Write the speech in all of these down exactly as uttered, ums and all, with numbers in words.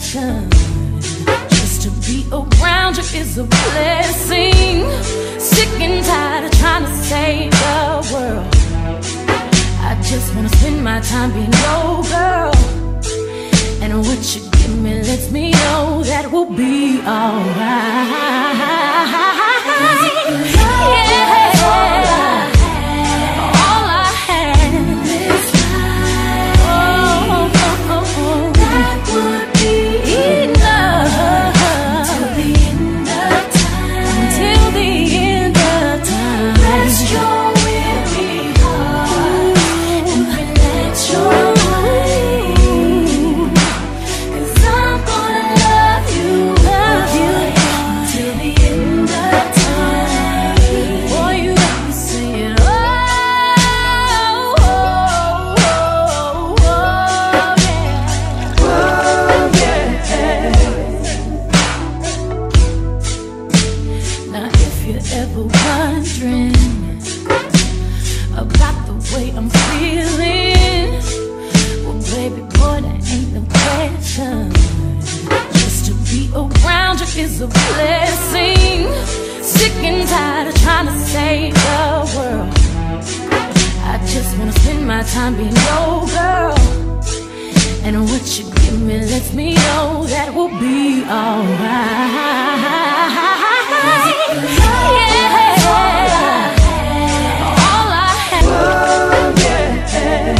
question. Just to be around you is a blessing. Sick and tired of trying to save the world. I just wanna spend my time being your girl. And what you give me lets me know that we'll be alright. Yeah. Is a blessing. Sick and tired of trying to save the world. I just wanna spend my time being your girl. And what you give me lets me know that we'll be alright. Yeah. All I have. Oh, yeah.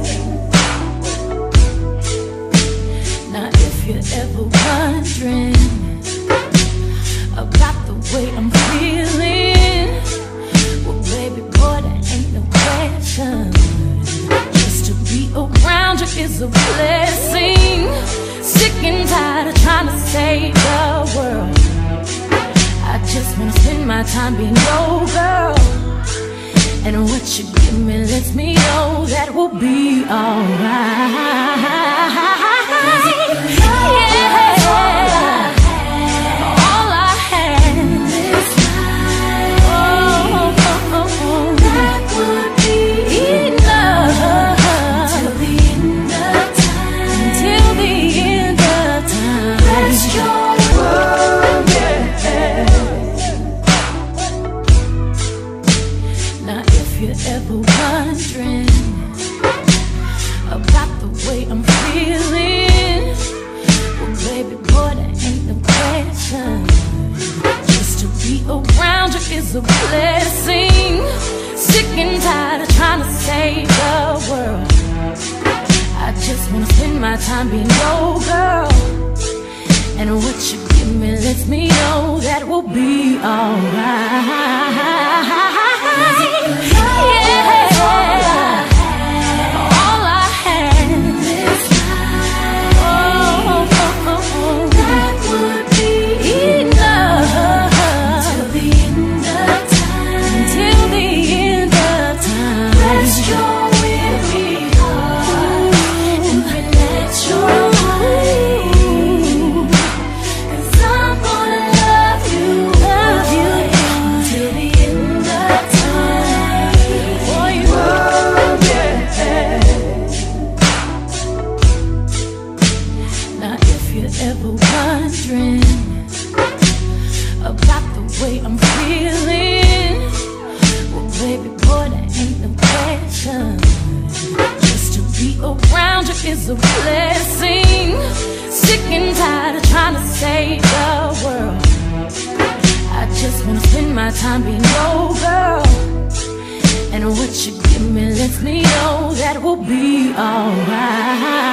Now if you're ever wondering about the way I'm feeling, well baby boy, that ain't no question. Just to be around you is a blessing. Sick and tired of trying to save the world. I just wanna spend my time being your girl. And what you give me lets me know that we'll be alright. Yeah. Is a blessing. Sick and tired of trying to save the world. I just wanna spend my time being your girl. And what you give me lets me know that we'll be alright. Yeah. All I have is life. Oh, oh, oh, oh. That would be enough. Is a blessing. Sick and tired of trying to save the world. I just wanna spend my time being your girl. And what you give me lets me know that we'll be alright.